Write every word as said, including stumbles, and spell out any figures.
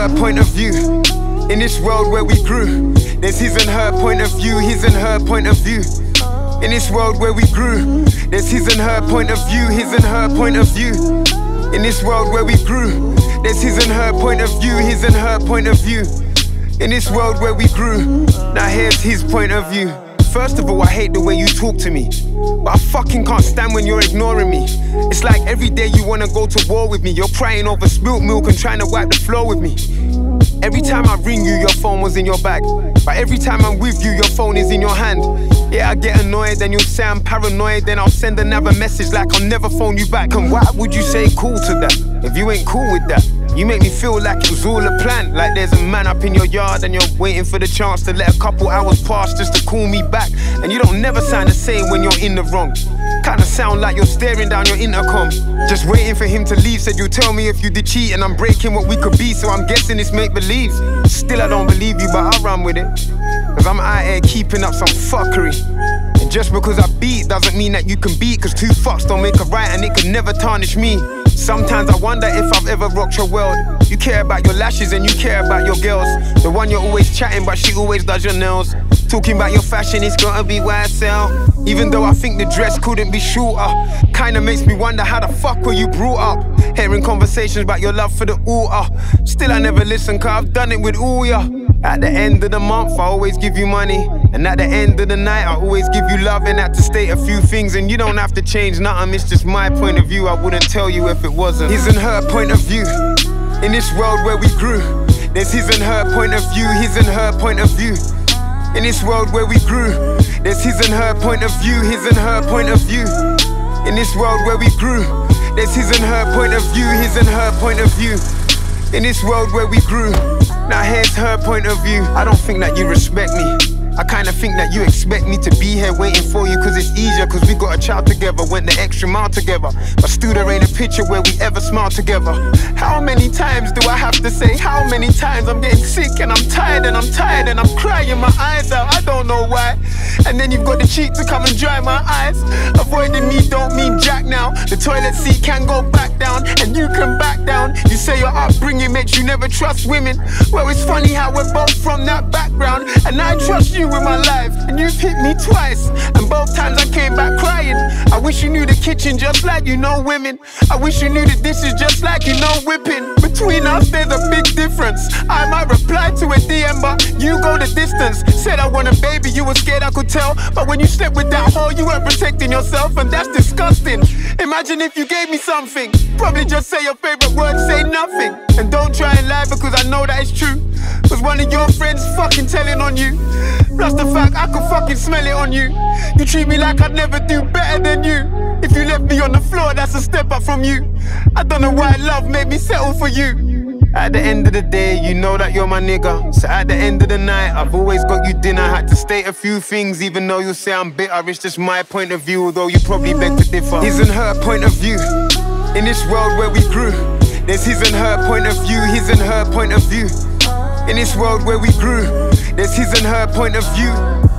her point of view. In this world where we grew, there's his and her point of view, his and her point of view. In this world where we grew, there's his and her point of view, his and her point of view. In this world where we grew, there's his and her point of view, his and her point of view. In this world where we grew, now here's his point of view. First of all, I hate the way you talk to me, but I fucking can't stand when you're ignoring me. It's like every day you wanna go to war with me. You're crying over spilt milk and trying to wipe the floor with me. Every time I ring you, your phone was in your bag, but every time I'm with you, your phone is in your hand. Yeah, I get annoyed and you'll say I'm paranoid, then I'll send another message like I'll never phone you back. And why would you say cool to that, if you ain't cool with that? You make me feel like it was all a plan, like there's a man up in your yard and you're waiting for the chance to let a couple hours pass just to call me back. And you don't never sound the same when you're in the wrong. Kinda sound like you're staring down your intercom, just waiting for him to leave. Said you'll tell me if you did cheat, and I'm breaking what we could be, so I'm guessing it's make-believe. Still I don't believe you, but I'll run with it, cause I'm out here keeping up some fuckery. And just because I beat doesn't mean that you can beat, cause two fucks don't make a right and it can never tarnish me. Sometimes I wonder if I've ever rocked your world. You care about your lashes and you care about your girls, the one you're always chatting but she always does your nails. Talking about your fashion, it's gotta be Y S L. Even though I think the dress couldn't be shorter, kinda makes me wonder how the fuck were you brought up. Hearing conversations about your love for the altar, still I never listen cause I've done it with all ya. At the end of the month I always give you money, and at the end of the night I always give you love. And had to state a few things, and you don't have to change nothing, it's just my point of view. I wouldn't tell you if it wasn't his and her point of view. In this world where we grew, there's his and her point of view, his and her point of view. In this world where we grew, there's his and her point of view, his and her point of view. In this world where we grew, there's his and her point of view, his and her point of view. In this world where we grew, now here's her point of view. I don't think that you respect me, I kinda think that you expect me to be here waiting for you, cause it's easier, cause we got a child together, went the extra mile together. But still there ain't a picture where we ever smiled together. How many times do I have to say, how many times I'm getting sick and I'm tired and I'm tired and I'm crying my eyes out, I don't know why. And then you've got the cheek to come and dry my eyes. Avoiding me don't mean jack now. The toilet seat can go back down and you can back down. You say your upbringing makes you never trust women. Well, it's funny how we're both from that background, and I trust you with my life, and you've hit me twice, and both times I came back crying. I wish you knew the kitchen just like you know women. I wish you knew the dishes just like you know whipping. Between us there's a big difference. I might reply to a D M but you go the distance. Said I want a baby, you were scared I could tell, but when you slept with that hoe you weren't protecting yourself, and that's disgusting. Imagine if you gave me something, probably just say your favorite word, say nothing. And don't try and lie because I know that it's true, cause one of your friends fucking telling on you. Plus the fact I could fucking smell it on you. You treat me like I'd never do better than you. If you left me on the floor, that's a step up from you. I don't know why love made me settle for you. At the end of the day, you know that you're my nigga. So at the end of the night, I've always got you dinner. Had to state a few things, even though you say I'm bitter. It's just my point of view, although you probably beg to differ. His and her point of view. In this world where we grew, there's his and her point of view, his and her point of view. In this world where we grew, there's his and her point of view.